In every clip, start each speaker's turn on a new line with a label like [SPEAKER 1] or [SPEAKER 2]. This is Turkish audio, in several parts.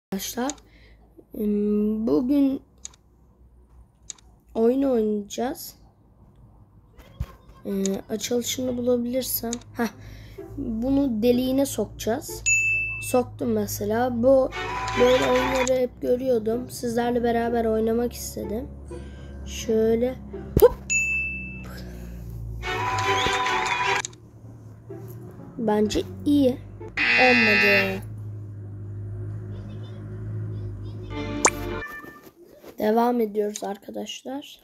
[SPEAKER 1] Arkadaşlar bugün oyun oynayacağız. Açılışını bulabilirsem bunu deliğine sokacağız. Soktum mesela. Böyle oyunları hep görüyordum. Sizlerle beraber oynamak istedim. Şöyle hop. Bence iyi. Olmadı. Devam ediyoruz arkadaşlar.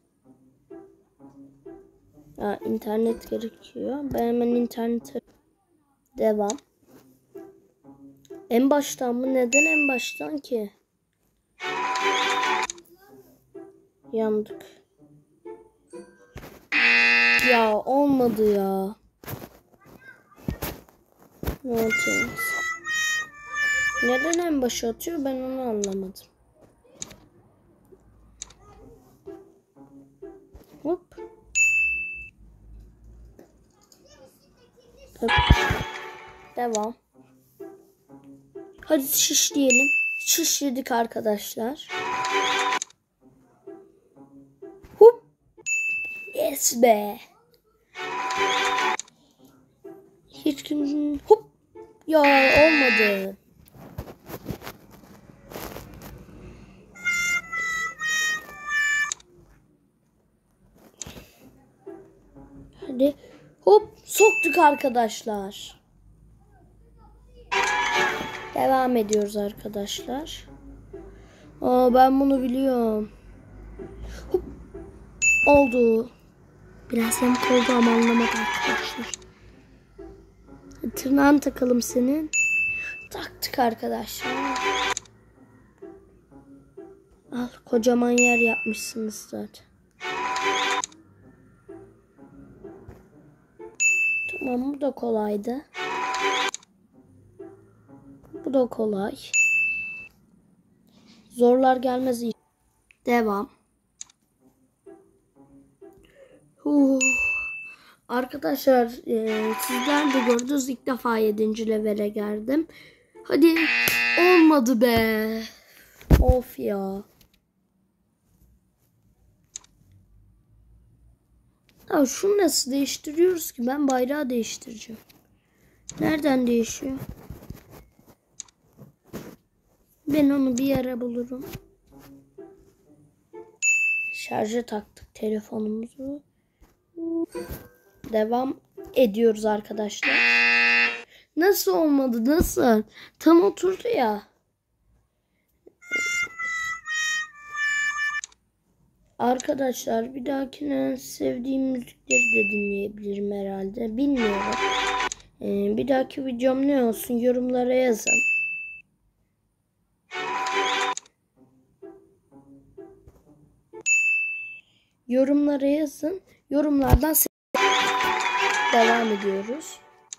[SPEAKER 1] İnternet gerekiyor. Ben hemen internete devam. En baştan mı? Neden en baştan ki? Yandık. Ya olmadı ya. Neden en başa atıyor? Ben onu anlamadım. Hop. Hop. Devam. Hadi şişleyelim. Şişledik arkadaşlar. Hop. Yes be. Hiç kim hop. Ya olmadı. Hadi hop soktuk arkadaşlar. Devam ediyoruz arkadaşlar. Ben bunu biliyorum. Hop. Oldu. Biraz yamuk oldu ama anlamadım arkadaşlar. Tırnağını takalım senin. Taktık arkadaşlar. Al kocaman yer yapmışsınız zaten. Tamam bu da kolaydı. Bu da kolay. Zorlar gelmez. Devam. Arkadaşlar sizler de gördünüz, ilk defa 7. levele geldim. Hadi olmadı be. Of ya. Ya şunu nasıl değiştiriyoruz ki? Ben bayrağı değiştireceğim. Nereden değişiyor? Ben onu bir yere bulurum. Şarja taktık telefonumuzu. Devam ediyoruz arkadaşlar. Nasıl olmadı? Nasıl? Tam oturdu ya. Arkadaşlar bir dahakine sevdiğim müzikleri de dinleyebilirim herhalde. Bilmiyorum. Bir dahaki videom ne olsun? Yorumlara yazın. Yorumlara yazın. Yorumlardan devam ediyoruz.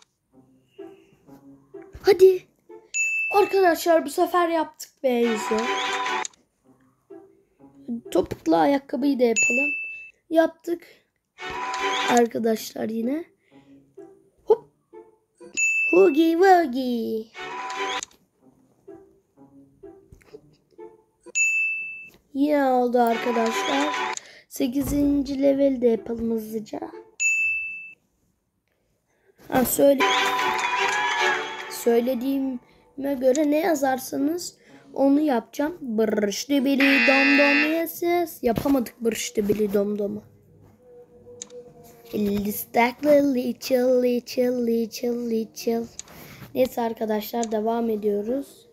[SPEAKER 1] Hadi. Arkadaşlar bu sefer yaptık be yüzü. Topuklu ayakkabıyı da yapalım. Yaptık. Arkadaşlar yine. Hop. Hugi Wugi. Yine oldu arkadaşlar. 8. level de yapalım hızlıca. Söylediğime göre ne yazarsanız onu yapacağım. Bırıştı bili dom dom yes yes. Yapamadık bırıştı bili dom domu. Chill. Neyse arkadaşlar devam ediyoruz.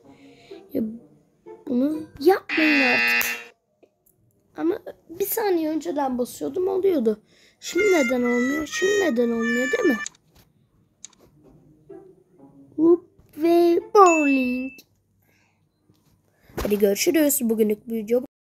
[SPEAKER 1] Bunu yapmayın artık. Ama bir saniye önceden basıyordum oluyordu. Şimdi neden olmuyor? Değil mi? Hoop ve bowling. Hadi görüşürüz. Bugünlük video